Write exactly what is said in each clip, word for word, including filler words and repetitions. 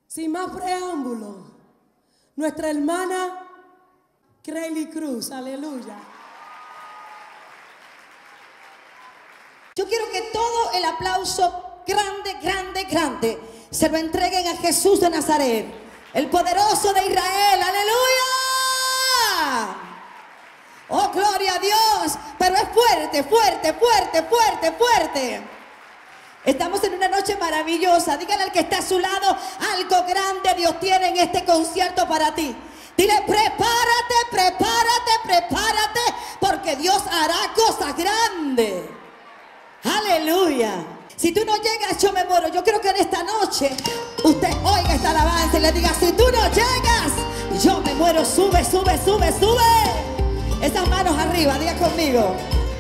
Sin más preámbulos, nuestra hermana Crely Cruz, aleluya. Yo quiero que todo el aplauso grande, grande, grande se lo entreguen a Jesús de Nazaret, el poderoso de Israel, aleluya. Oh, gloria a Dios, pero es fuerte, fuerte, fuerte, fuerte, fuerte. Estamos en una noche maravillosa. Dígale al que está a su lado, algo grande Dios tiene en este concierto para ti. Dile, prepárate, prepárate, prepárate, porque Dios hará cosas grandes. Aleluya. Si tú no llegas, yo me muero. Yo creo que en esta noche usted oiga esta alabanza y le diga, si tú no llegas, yo me muero. Sube, sube, sube, sube. Esas manos arriba, diga conmigo.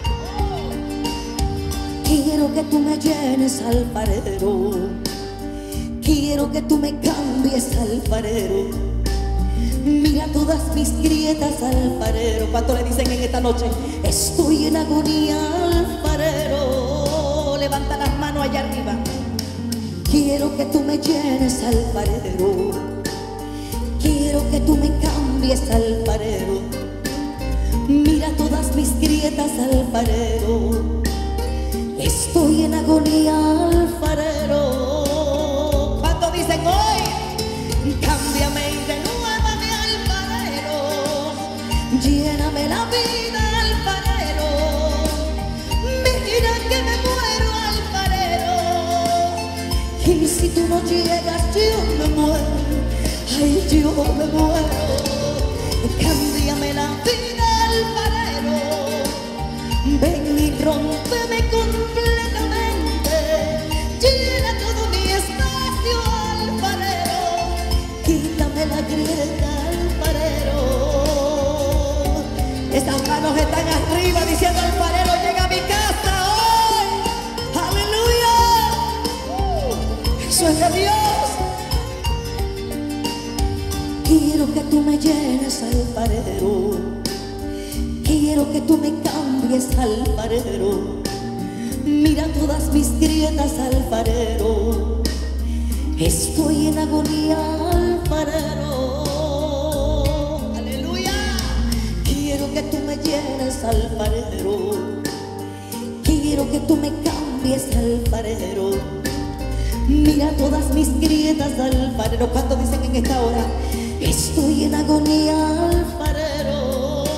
Quiero que tú me llenes, alfarero. Quiero que tú me cambies, alfarero. Mira todas mis grietas, alfarero. ¿Cuánto le dicen en esta noche? Estoy en agonía, alfarero. Levanta las manos allá arriba. Quiero que tú me llenes, alfarero. Quiero que tú me cambies, alfarero. Mira todas mis grietas, alfarero. Estoy en agonía, alfarero. ¿Cuánto dicen hoy? Cámbiame y renuévame, alfarero. Lléname la vida, alfarero. Mira que me muero, alfarero. Y si tú no llegas, yo me muero. Ay, yo me muero. Cámbiame la vida, alfarero. Ven y rómpeme completamente. Llena todo mi espacio, alfarero. Quítame la grieta, alfarero. Esas manos están arriba diciendo, alfarero, llega a mi casa hoy. Aleluya. Eso es de Dios. Quiero que tú me llenes, alfarero. Quiero que tú me cambies, alfarero. Mira todas mis grietas, alfarero. Estoy en agonía, alfarero. Aleluya. Quiero que tú me llenes, alfarero. Quiero que tú me cambies, alfarero. Mira todas mis grietas, alfarero. ¿Cuánto dicen en esta hora? Estoy en agonía, alfarero.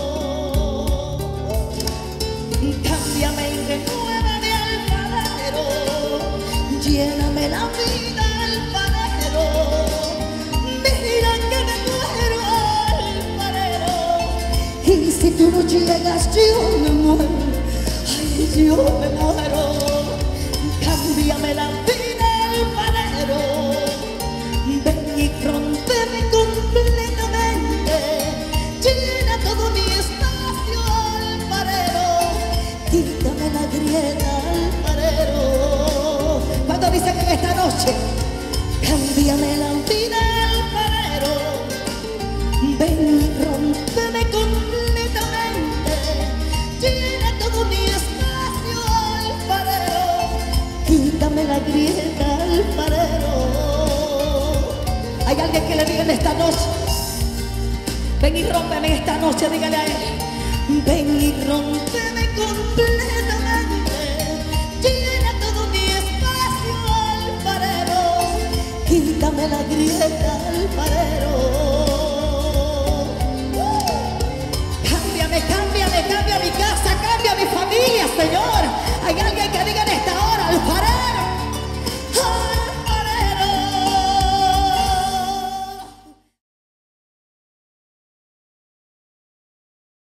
Cámbiame y renuévame, alfarero. Lléname la vida, alfarero. Mira que me muero, alfarero. Y si tú no llegas, yo me muero. Ay, yo me muero. Cámbiame la vida, alfarero. Ven y rómpeme completamente. Llena todo mi espacio, alfarero. Quítame la grieta, alfarero. ¿Cuánto dicen en esta noche? Cámbiame la vida, alfarero. Ven y rómpeme completamente. Llena todo mi espacio, alfarero. Quítame la grieta, alfarero. Hay alguien que le diga en esta noche, ven y rómpeme esta noche, dígale a él. Ven y rómpeme completamente. Llena todo mi espacio, alfarero. Quítame la grieta, alfarero.